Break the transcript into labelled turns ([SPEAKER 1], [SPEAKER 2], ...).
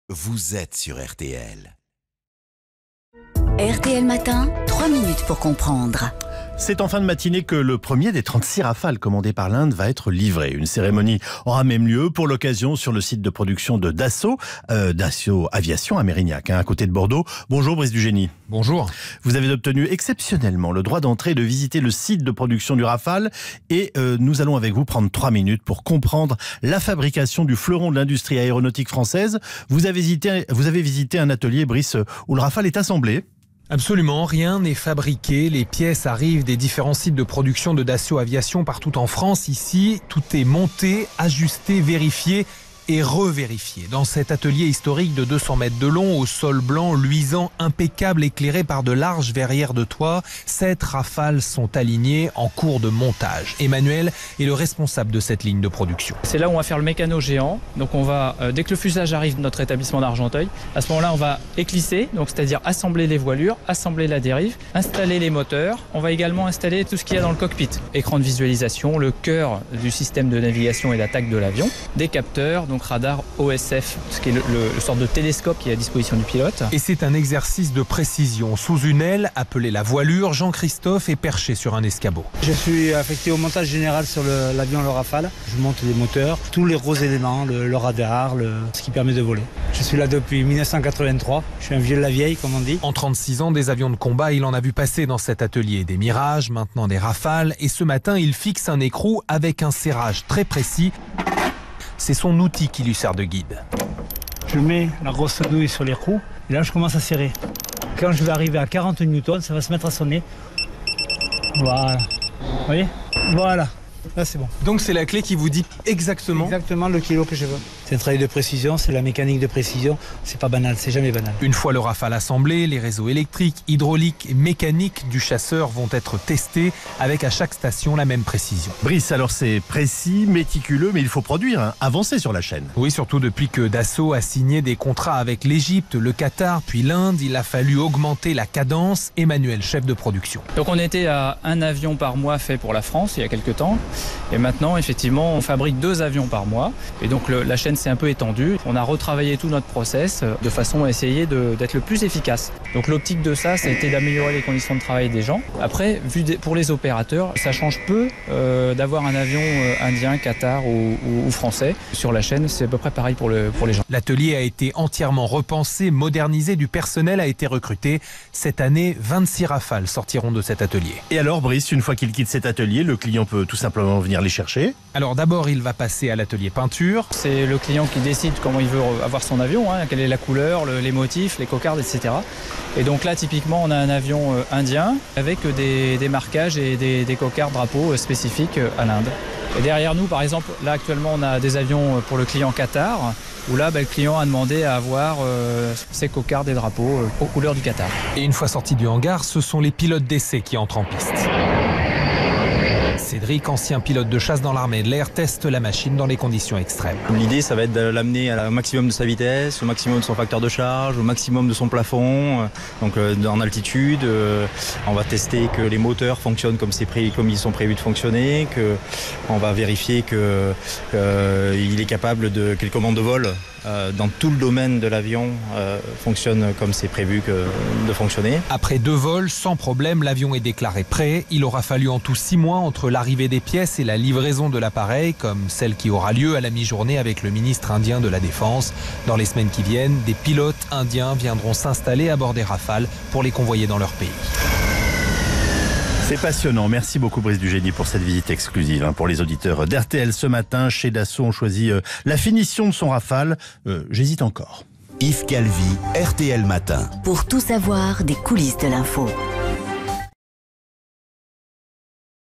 [SPEAKER 1] Vous êtes sur RTL.
[SPEAKER 2] RTL Matin, 3 minutes pour comprendre.
[SPEAKER 3] C'est en fin de matinée que le premier des 36 Rafales commandés par l'Inde va être livré. Une cérémonie aura même lieu pour l'occasion sur le site de production de Dassault Aviation à Mérignac, à côté de Bordeaux. Bonjour Brice Dugénie.
[SPEAKER 4] Bonjour.
[SPEAKER 3] Vous avez obtenu exceptionnellement le droit d'entrée de visiter le site de production du Rafale et nous allons avec vous prendre 3 minutes pour comprendre la fabrication du fleuron de l'industrie aéronautique française. Vous avez visité un atelier, Brice, où le Rafale est assemblé.
[SPEAKER 4] Absolument, rien n'est fabriqué. Les pièces arrivent des différents sites de production de Dassault Aviation partout en France. Ici, tout est monté, ajusté, vérifié et revérifié. Dans cet atelier historique de 200 mètres de long, au sol blanc, luisant, impeccable, éclairé par de larges verrières de toit, 7 Rafales sont alignés en cours de montage. Emmanuel est le responsable de cette ligne de production.
[SPEAKER 5] C'est là où on va faire le mécano géant. Donc on va, dès que le fuselage arrive de notre établissement d'Argenteuil, à ce moment-là on va éclisser, donc c'est-à-dire assembler les voilures, assembler la dérive, installer les moteurs. On va également installer tout ce qu'il y a dans le cockpit. Écran de visualisation, le cœur du système de navigation et d'attaque de l'avion, des capteurs, donc radar OSF, ce qui est le sorte de télescope qui est à disposition du pilote.
[SPEAKER 4] Et c'est un exercice de précision. Sous une aile, appelée la voilure, Jean-Christophe est perché sur un escabeau.
[SPEAKER 6] Je suis affecté au montage général sur l'avion Le Rafale. Je monte les moteurs, tous les gros éléments, le radar, ce qui permet de voler. Je suis là depuis 1983. Je suis un vieux de la vieille, comme on dit.
[SPEAKER 4] En 36 ans, des avions de combat, il en a vu passer dans cet atelier. Des Mirages, maintenant des Rafales. Et ce matin, il fixe un écrou avec un serrage très précis. C'est son outil qui lui sert de guide.
[SPEAKER 6] Je mets la grosse douille sur l'écrou et là je commence à serrer. Quand je vais arriver à 40 Newtons, ça va se mettre à sonner. Voilà. Vous voyez ? Voilà. Là c'est bon.
[SPEAKER 4] Donc c'est la clé qui vous dit exactement
[SPEAKER 6] le kilo que je veux. C'est un travail de précision, c'est la mécanique de précision. C'est pas banal, c'est jamais banal.
[SPEAKER 4] Une fois le Rafale assemblé, les réseaux électriques, hydrauliques et mécaniques du chasseur vont être testés avec à chaque station la même précision.
[SPEAKER 3] Brice, alors c'est précis, méticuleux, mais il faut produire, avancer sur la chaîne.
[SPEAKER 4] Oui, surtout depuis que Dassault a signé des contrats avec l'Égypte, le Qatar, puis l'Inde, il a fallu augmenter la cadence. Emmanuel, chef de production.
[SPEAKER 5] Donc on était à un avion par mois fait pour la France il y a quelques temps. Et maintenant, effectivement, on fabrique 2 avions par mois. Et donc la chaîne s'est un peu étendue. On a retravaillé tout notre process de façon à essayer d'être le plus efficace. Donc l'optique de ça a été d'améliorer les conditions de travail des gens. Après, pour les opérateurs, ça change peu d'avoir un avion indien, Qatar ou français. Sur la chaîne, c'est à peu près pareil pour les gens.
[SPEAKER 4] L'atelier a été entièrement repensé, modernisé, du personnel a été recruté. Cette année, 26 Rafales sortiront de cet atelier.
[SPEAKER 3] Et alors Brice, une fois qu'il quitte cet atelier, le client peut tout simplement venir les chercher.
[SPEAKER 4] Alors d'abord, il va passer à l'atelier peinture.
[SPEAKER 5] C'est le client qui décide comment il veut avoir son avion, quelle est la couleur, les motifs, les cocardes, etc. Et donc là, typiquement, on a un avion indien avec des marquages et des cocardes drapeaux spécifiques à l'Inde. Et derrière nous, par exemple, là actuellement, on a des avions pour le client Qatar, où là, le client a demandé à avoir ses cocardes et drapeaux aux couleurs du Qatar.
[SPEAKER 4] Et une fois sorti du hangar, ce sont les pilotes d'essai qui entrent en piste. Cédric, ancien pilote de chasse dans l'armée de l'air, teste la machine dans les conditions extrêmes.
[SPEAKER 7] L'idée, ça va être de l'amener au maximum de sa vitesse, au maximum de son facteur de charge, au maximum de son plafond, donc en altitude. On va tester que les moteurs fonctionnent comme ils sont prévus de fonctionner, on va vérifier qu'il est capable que les commandes de vol dans tout le domaine de l'avion fonctionnent comme c'est prévu de fonctionner.
[SPEAKER 4] Après 2 vols, sans problème, l'avion est déclaré prêt. Il aura fallu en tout 6 mois entre l'arrivée des pièces et la livraison de l'appareil, comme celle qui aura lieu à la mi-journée avec le ministre indien de la Défense. Dans les semaines qui viennent, des pilotes indiens viendront s'installer à bord des Rafales pour les convoyer dans leur pays.
[SPEAKER 3] C'est passionnant. Merci beaucoup Brice Dugénie pour cette visite exclusive. Pour les auditeurs d'RTL ce matin, chez Dassault, on choisit la finition de son Rafale. J'hésite encore.
[SPEAKER 1] Yves Calvi, RTL Matin.
[SPEAKER 2] Pour tout savoir des coulisses de l'info.